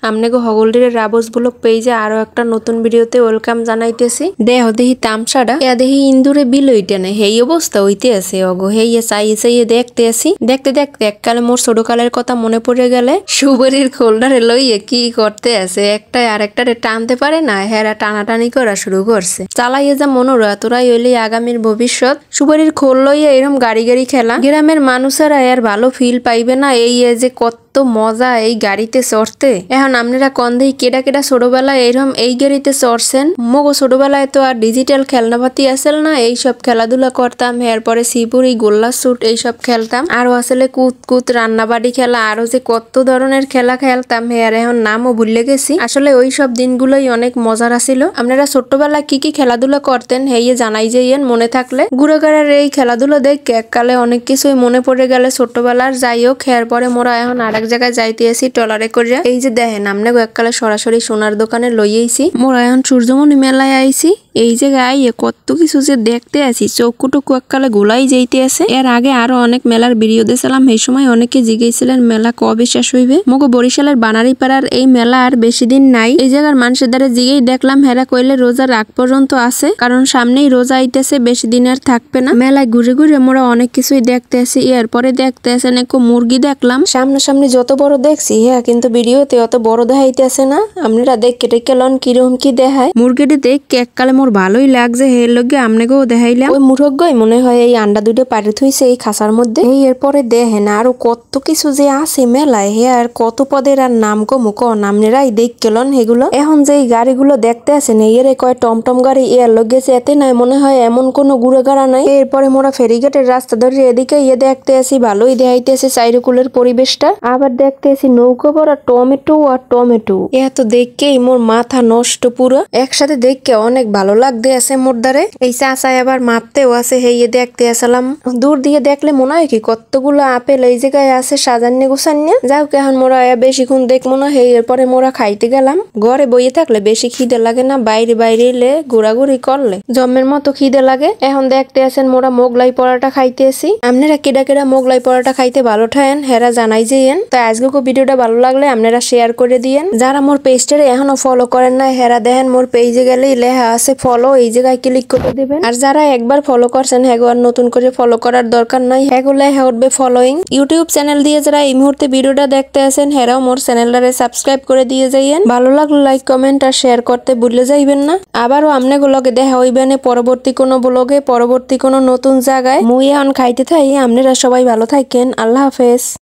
আমনেগো হগলডিরে রাবস blog পেজে আরো একটা নতুন ভিডিওতে ওয়েলকাম জানাইতেছি। দেহ দেহি তামসাডা এ দেহি ইন্দুরে বিল হইতে না হেই অবস্থা হইতে আছে অগো হেইয়ে চাইয়ে দেখতে আসি। দেখতে দেখতে এককালে মোর ছোটকালের কথা মনে পড়ে গেলে সুবরির খোলডারে লইয়ে কি করতে আছে একটা আরেকটারে টানতে পারে না, হেরা টানাটানি করা শুরু করছে। চালাইয়ে যা মনোরা তোরাই হইলে আগামীর ভবিষ্যৎ। সুবরির খোল লইয়া এরম গাড়ি গাড়ি খেলা গ্রামের মানুষেরা এর ভালো ফিল পাইবে না। এই যে কত মজা এই গাড়িতে চড়তে। এখন আপনারা কন্দেই কেডা কেডা ছোটবেলায় এরকম এই গাড়িতে চড়ছেন? মগো ছোটবেলায় তো আর ডিজিটাল খেলনাপাতি আসেল না, এইসব খেলাধুলা করতাম। এরপরে শিবুরি গোল্লা শুট এইসব খেলতাম। আরো আসলে কুত কুত রান্নাবাড়ি খেলা আরো যে কত ধরনের খেলা খেলতাম হেয়ার এখন নামও ভুলে গেছি। আসলে ওই সব দিনগুলোই অনেক মজার আছিল। আপনারা ছোট্টবেলায় কি কি খেলাধুলা করতেন হেয়ে জানাই যাইয়েন মনে থাকলে। গুড়াগাড়ার এই খেলাধুলা দেখে এককালে অনেক কিছুই মনে পড়ে গেলে ছোট্টবেলার। যাই হোক এরপরে মোরা এখন আরেক জায়গায় যাইতে আসি টলারে করিয়া। এই যে দেখেন আমনে এককালে সরাসরি সোনার দোকানে লইয়েছি। মোরা এখন সূর্যমণি মেলায় আইছি। এই জায়গায় আইয়ে কত কিছু যে দেখতে আসি চৌকুটুকু এককালে গোলাই যাইতে আছে। এর আগে আরো অনেক মেলার ভিডিও দিয়েছিলাম, সেই সময় অনেকে জিজ্ঞাসিলেন মেলা কবে শেষ হইবে। মগো বরিশালের বানারীপাড়ার এই মেলা আর বেশি দিন নাই। এই জায়গার মানুষের দ্বারা জিগেই দেখলাম হেরা কইলে রোজার আগ পর্যন্ত আছে, কারণ সামনেই রোজা আইতেছে, বেশি দিন আর থাকবে না। মেলায় ঘুরে ঘুরে মোরা অনেক কিছুই দেখতে আসি। এরপরে দেখতে আসেন এক মুরগি দেখলাম। সামনাসামনি যত বড় দেখছি হ্যাঁ, কিন্তু ভিডিওতে অত বড় দেখাইতেছে না। আপনারা দেখে টেকে লন কিরকম কি দেখায়। মুরগিটি দেখে এককালে মোর ভালোই লাগছে, হের লগে আমনেকেও দেখাইলাম। ওই মুরগই মনে হয় এই আন্ডা দুটো পাড়ে থইছে এই খাসার মধ্যে। এই এরপরে দেখেন আরো কত কিছু যে আছে মেলায়, হে আর কত পদের আর নাম কো মুখ নামনেরাই দেখ কেলন হেগুলো। এখন যে এই গাড়িগুলো দেখতে আছেন এর কয় টমটম গাড়ি এর লগে এতে নাই মনে হয় এমন কোন গুড়াগাড়া নাই। এরপরে মোরা ফেরিঘাটের রাস্তা ধরে এদিকে দেখতে আসি, ভালোই দেখাইতেছে চাইরকুলের পরিবেশটা। আবার দেখতে আসি নৌকো ভরা টমেটো আর টমেটো। এত দেখকেই মোর মাথা নষ্ট পুরো। একসাথে দেখকে অনেক ভালো লাগতে আছে মোর দ্বারে। এই চাচাই আবার মাপতেও আছে হেয়ে দেখতে আসলাম। দূর দিয়ে দেখলে মনে হয় কি কতগুলো আপেল এই জায়গায় আছে সাজান্নে গুছান্নে। যাও এখন মোরা বেশিক্ষণ দেখবো না, হেই এরপরে মোরা খাইতে গেলাম। ঘরে বইয়ে থাকলে বেশি খিদে লাগে না, বাইরে বাইরে এলে ঘোরাঘুরি করলে জম্মের মতো খিদে লাগে। এখন দেখতে আছেন মোরা মোগলাই পরাটা খাইতে আসি। আপনারা কেডা কেডা মোগলাই পরাটা খাইতে ভালো ঠায়েন হেরা জানাই যেয়েন। তো আজকে ভিডিওটা ভালো লাগলে আপনারা শেয়ার করে দিয়েন। যারা মোর পেজটারে এখনো ফলো করেন না হেরা দেখেন মোর পেজে গেলেই লেখা আছে ফলো, এই জায়গায় ক্লিক করে দিবেন। আর যারা একবার ফলো করছেন হেগো আর নতুন করে ফলো করার দরকার নাই, হেগো লেখা উঠবে ফলোইং। ইউটিউব চ্যানেল দিয়ে যারা এই মুহূর্তে ভিডিওটা দেখতে আছেন হেরাও মোর চ্যানেলটারে সাবস্ক্রাইব করে দিয়ে যাইয়েন। ভালো লাগলে লাইক কমেন্ট আর শেয়ার করতে ভুলে যাইবেন না। আবারও আমনেগুলোকে দেখা হইবেন পরবর্তী কোনো ব্লগে, পরবর্তী কোনো নতুন জায়গায়। মুই এখন খাইতে থাই, আপনারা সবাই ভালো থাকেন। আল্লাহ হাফেজ।